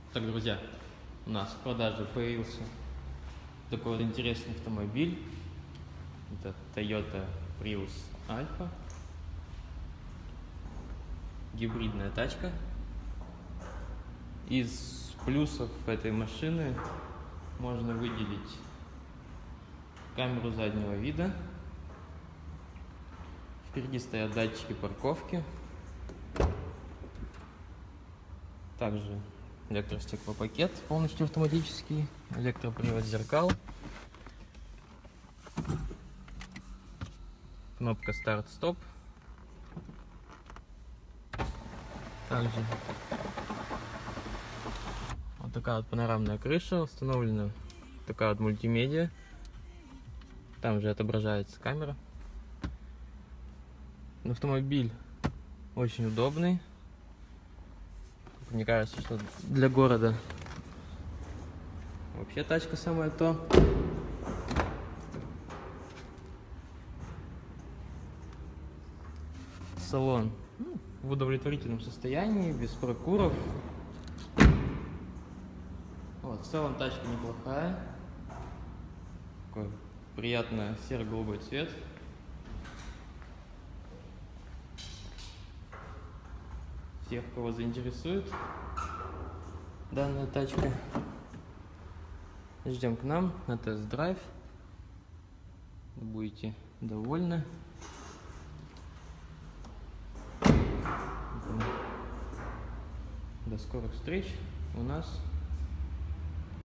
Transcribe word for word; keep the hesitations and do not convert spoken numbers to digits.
Так, друзья, у нас в продаже появился такой вот интересный автомобиль. Это Toyota Prius Alpha. Гибридная тачка. Из плюсов этой машины можно выделить камеру заднего вида. Впереди стоят датчики парковки. Также электростеклопакет полностью автоматический, электропривод зеркал, кнопка старт-стоп. Также вот такая вот панорамная крыша, установлена такая вот мультимедиа. Там же отображается камера. Автомобиль очень удобный. Мне кажется, что для города вообще тачка самое то. Салон в удовлетворительном состоянии, без прокуров. Вот, в целом тачка неплохая. Такой приятный серо-голубой цвет. Всех, кого заинтересует данная тачка, ждем к нам на тест-драйв. Будете довольны. До скорых встреч у нас